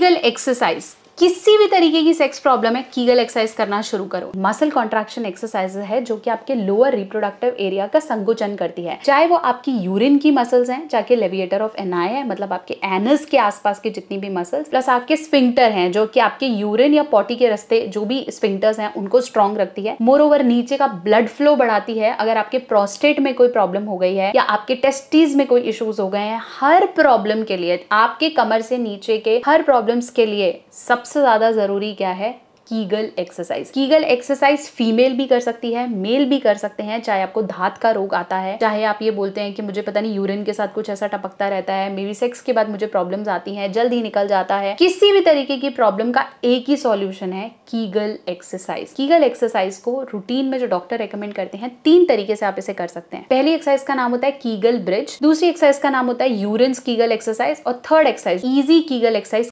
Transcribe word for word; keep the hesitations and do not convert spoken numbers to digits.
Kegel exercise, किसी भी तरीके की सेक्स प्रॉब्लम है, कीगल एक्सरसाइज करना शुरू करो। मसल कॉन्ट्रैक्शन एक्सरसाइज है जो कि आपके लोअर रिप्रोडक्टिव एरिया का संकोचन करती है, चाहे वो आपकी यूरिन की मसल्स हैं, चाहे लेविएटर ऑफ एनाई है, मतलब आपके एनस के आसपास के जितनी भी मसल्स, प्लस आपके स्फिंक्टर हैं जो कि आपके यूरिन या पॉटी के रास्ते जो भी स्फिंक्टर्स हैं उनको स्ट्रॉन्ग रखती है। मोर ओवर नीचे का ब्लड फ्लो बढ़ाती है। अगर आपके प्रोस्टेट में कोई प्रॉब्लम हो गई है या आपके टेस्टिस में कोई इश्यूज हो गए हैं, हर प्रॉब्लम के लिए, आपके कमर से नीचे के हर प्रॉब्लम्स के लिए सबसे ज्यादा जरूरी क्या है? Kegel exercise. Kegel exercise female भी कर सकती है, मेल भी कर सकते हैं। चाहे आपको धात का रोग आता है, चाहे आप ये बोलते हैं कि मुझे पता नहीं यूरिन के साथ कुछ ऐसा टपकता रहता है, मे बी सेक्स के बाद मुझे प्रॉब्लम्स आती हैं, जल्द ही निकल जाता है, किसी भी तरीके की प्रॉब्लम का एक ही सॉल्यूशन है, कीगल एक्सरसाइज। कीगल एक्सरसाइज को रूटीन में जो डॉक्टर रेकमेंड करते हैं, तीन तरीके से आप इसे कर सकते हैं। पहली एक्सरसाइज का नाम होता है कीगल ब्रिज, दूसरी एक्सरसाइज का नाम होता है यूरिन कीगल एक्सरसाइज, और third exercise easy Kegel exercise